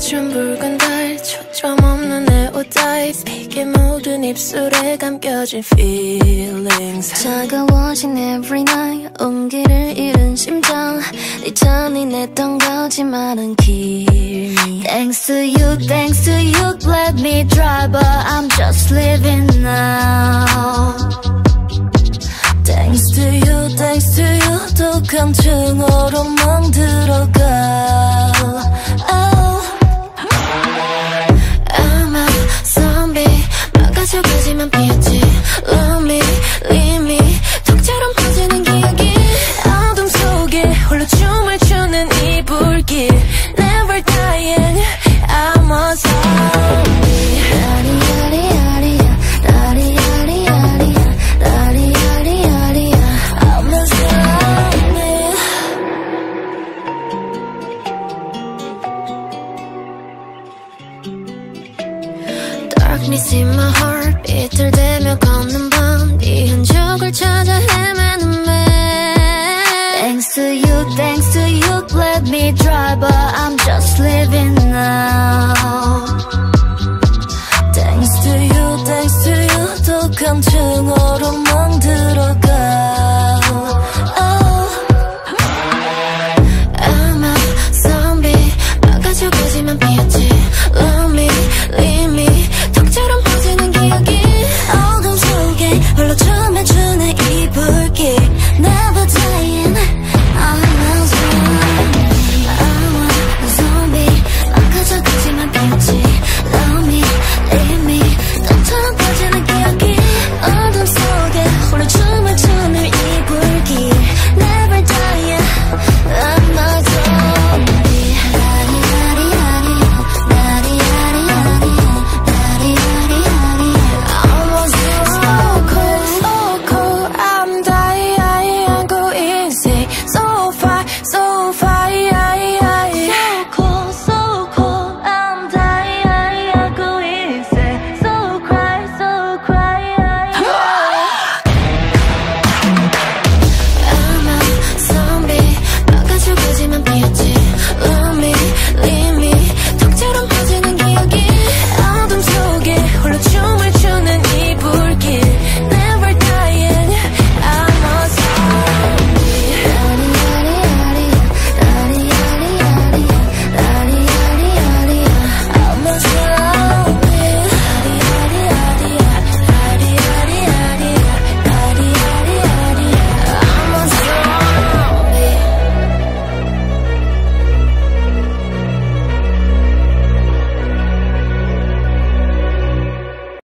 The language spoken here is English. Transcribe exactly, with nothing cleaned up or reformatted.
멈춘 붉은 달 초점 없는 내 옷 타입 이게 모든 입술에 감겨진 feelings 차가워진 every night 온기를 잃은 심장 네 잔인했던 거짓말은 kill me Thanks to you, thanks to you let me drive but I'm just living now Thanks to you, thanks to you 독한 층으로 멍들어가 oh. I'm a zombie 망가져가지만 피었지 Love me, leave me 덕처럼 퍼지는 기억이 어둠 속에 홀로 춤을 추는 이 불길 Never dying, I'm a zombie 라리라리라리야 라리라리라리야 라리라리라리야 I'm a zombie Darkness in my heart 비틀대며 걷는 밤 네 흔적을 찾아 헤매는 매 Thanks to you, thanks to you let me drive but I'm just living now Thanks to you, thanks to you 독한 층으로 멍들어가